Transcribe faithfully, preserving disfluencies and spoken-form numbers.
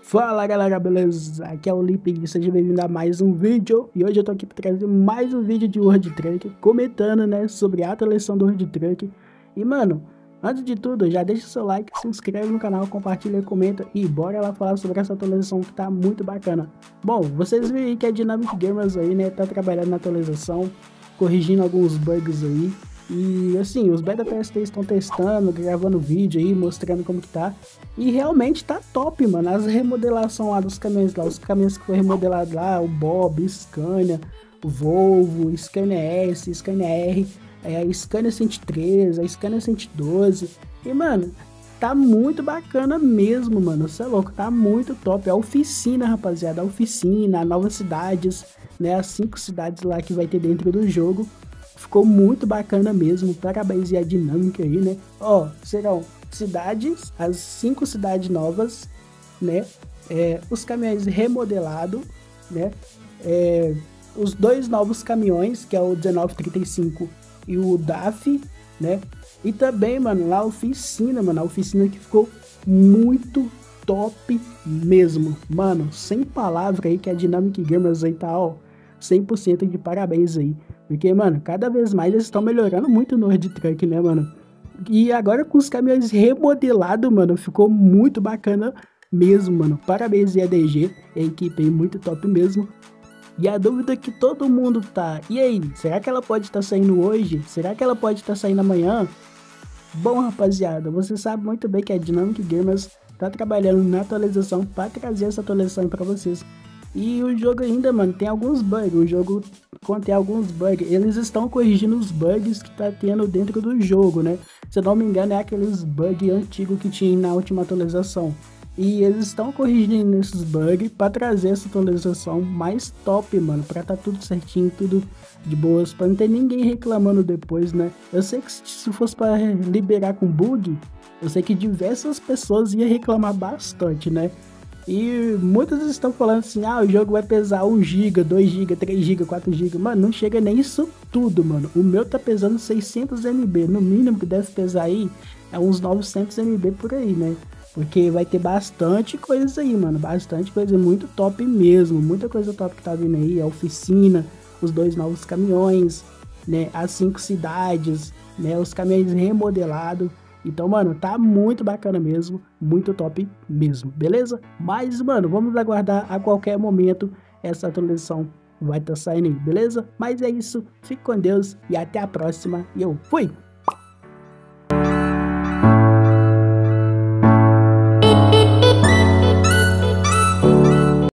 Fala galera, beleza? Aqui é o Lipe e seja bem-vindo a mais um vídeo. E hoje eu tô aqui para trazer mais um vídeo de World Truck, comentando, né, sobre a atualização do World Truck. E mano, antes de tudo, já deixa o seu like, se inscreve no canal, compartilha, comenta e bora lá falar sobre essa atualização que tá muito bacana. Bom, vocês viram aí que a Dynamic Gamers aí, né, tá trabalhando na atualização, corrigindo alguns bugs aí. E assim, os beta testers estão testando, gravando vídeo aí, mostrando como que tá. E realmente tá top, mano. As remodelações lá dos caminhões lá, os caminhões que foi remodelado lá, o Bob, Scania, o Volvo, Scania S, Scania R, é, a Scania cento e treze, a Scania cento e doze. E mano, tá muito bacana mesmo, mano. Você é louco, tá muito top. A oficina, rapaziada, a oficina, novas cidades, né? As cinco cidades lá que vai ter dentro do jogo. Ficou muito bacana mesmo, parabéns e a dinâmica aí, né? Ó, serão cidades, as cinco cidades novas, né? É, os caminhões remodelados, né? É, os dois novos caminhões, que é o dezenove trinta e cinco e o D A F, né? E também, mano, lá a oficina, mano, a oficina que ficou muito top mesmo. Mano, sem palavra aí que a Dynamic Gamers aí tá, ó, cem por cento de parabéns aí. Porque, mano, cada vez mais eles estão melhorando muito no World Truck, né, mano? E agora com os caminhões remodelados, mano, ficou muito bacana mesmo, mano. Parabéns, I A D G, a equipe aí muito top mesmo. E a dúvida que todo mundo tá, e aí, será que ela pode estar tá saindo hoje? Será que ela pode estar tá saindo amanhã? Bom, rapaziada, você sabe muito bem que a Dynamic Gamers tá trabalhando na atualização para trazer essa atualização para vocês. E o jogo ainda, mano, tem alguns bugs, o jogo contém alguns bugs, eles estão corrigindo os bugs que tá tendo dentro do jogo, né? Se eu não me engano é aqueles bugs antigos que tinha na última atualização. E eles estão corrigindo esses bugs para trazer essa atualização mais top, mano, pra tá tudo certinho, tudo de boas, pra não ter ninguém reclamando depois, né? Eu sei que se fosse para liberar com bug, eu sei que diversas pessoas iam reclamar bastante, né? E muitos estão falando assim, ah, o jogo vai pesar um giga, dois giga, três giga, quatro giga. Mano, não chega nem isso tudo, mano. O meu tá pesando seiscentos megabytes. No mínimo que deve pesar aí é uns novecentos megabytes por aí, né? Porque vai ter bastante coisa aí, mano. Bastante coisa muito top mesmo. Muita coisa top que tá vindo aí. A oficina, os dois novos caminhões, né? As cinco cidades, né? Os caminhões remodelados. Então, mano, tá muito bacana mesmo, muito top mesmo, beleza? Mas, mano, vamos aguardar a qualquer momento essa atualização vai estar tá saindo aí, beleza? Mas é isso, fique com Deus e até a próxima e eu fui!